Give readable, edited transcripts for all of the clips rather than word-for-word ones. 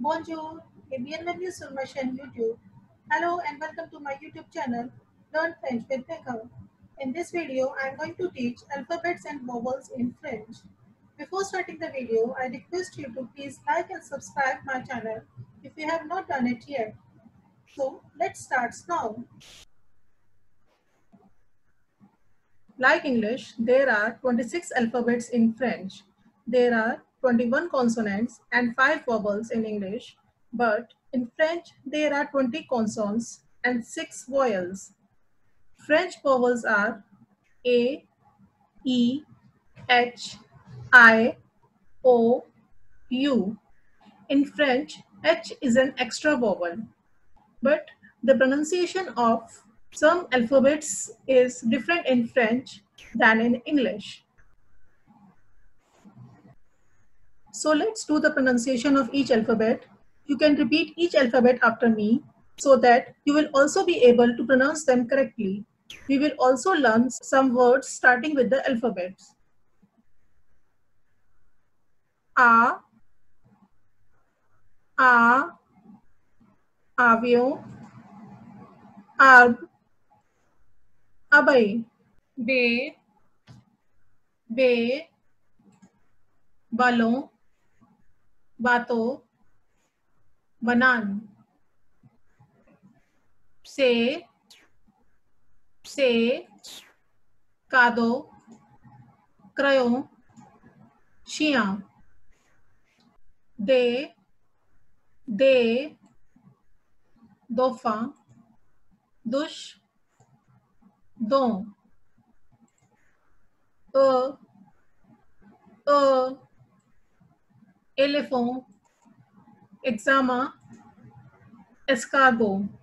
Bonjour et bienvenue sur ma chaîne YouTube. Hello and welcome to my YouTube channel, Learn French with Becca. In this video, I am going to teach alphabets and vowels in French. Before starting the video, I request you to please like and subscribe my channel if you have not done it yet. So, let's start now. Like English, there are 26 alphabets in French. There are 21 consonants and 5 vowels in English, but in French there are 20 consonants and 6 vowels. French vowels are A, E, H, I, O, U. In French, H is an extra vowel, but the pronunciation of some alphabets is different in French than in English. So let's do the pronunciation of each alphabet. You can repeat each alphabet after me so that you will also be able to pronounce them correctly. We will also learn some words starting with the alphabets. A, avion, arbre, abeille. B, ballon, bateau, banane. C, cadeau, crayon, chien. D, dauphin, douche, don. E, éléphant, examen, escargot.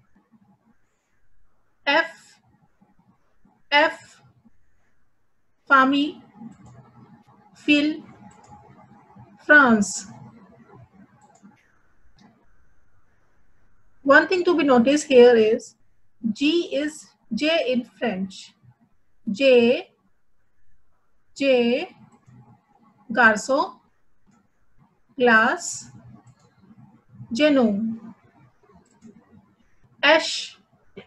F, famille, fil, France. One thing to be noticed here is G is J in French. J, garçon, glass, genou. H,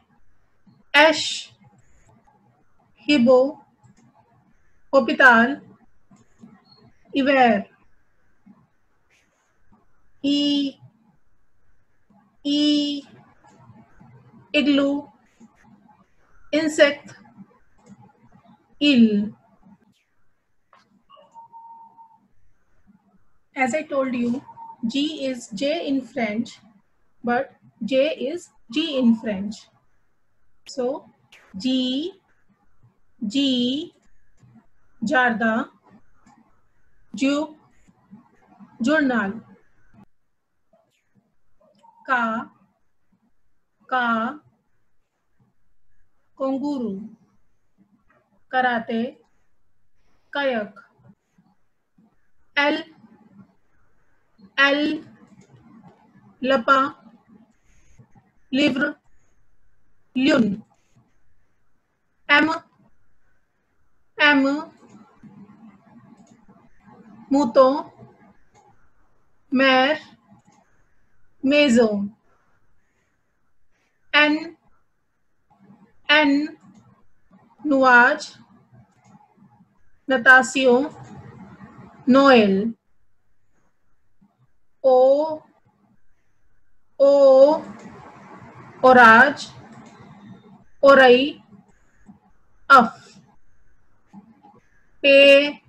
hibou, hôpital, hiver. E, igloo, insect, île. As I told you, G is J in French, but J is G in French. So, G, jardin, jupe, journal. K, kangaroo, karate, kayak. L, lapin, livre, lion. M, mouton, mère, maison. N, nuage, natation, Noël. O, orage, oreille, œuf. P,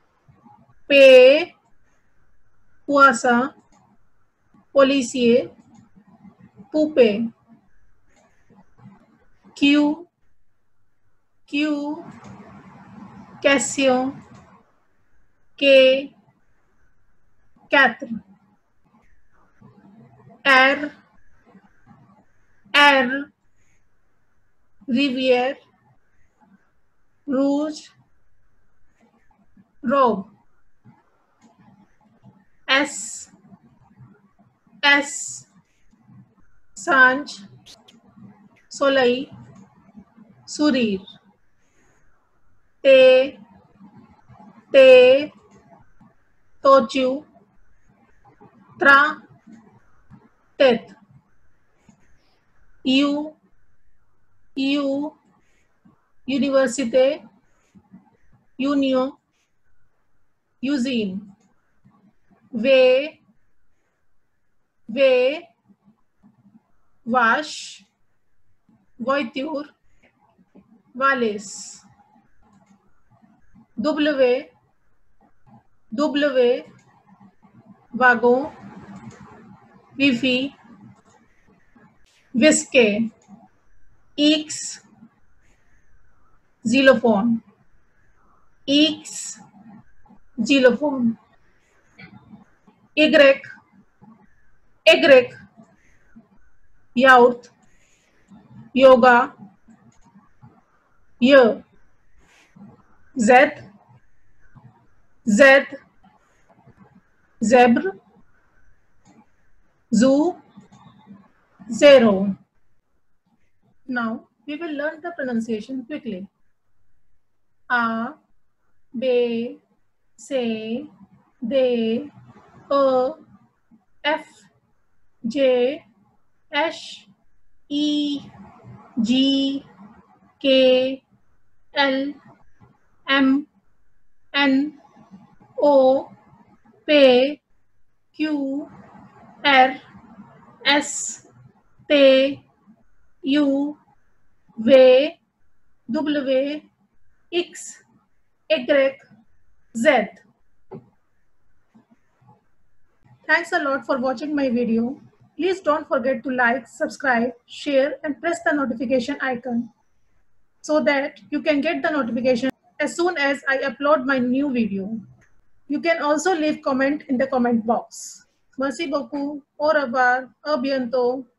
poisson, policier, poupée. Q, question, K, 4. R, rivière, rouge, robe. S, Sanj, soleil, sourire. T, tortue, train, Teth. U, Université, Union, usine. V, Vache, voiture, valise. W, wagon, wifi, whiskey. X, xylophone, X, xylophone. Y, youth, yoga. Y, Z, zebra, zoo, zero. Now we will learn the pronunciation quickly. A, B, C, D, E, F, J, H, E, G, K, L, M, N, O, P, Q, R, S, T, U, V, W, X, Y, Z. Thanks a lot for watching my video. Please don't forget to like, subscribe, share and press the notification icon so that you can get the notification as soon as I upload my new video. You can also leave comment in the comment box. Merci beaucoup. Au revoir. A bientôt.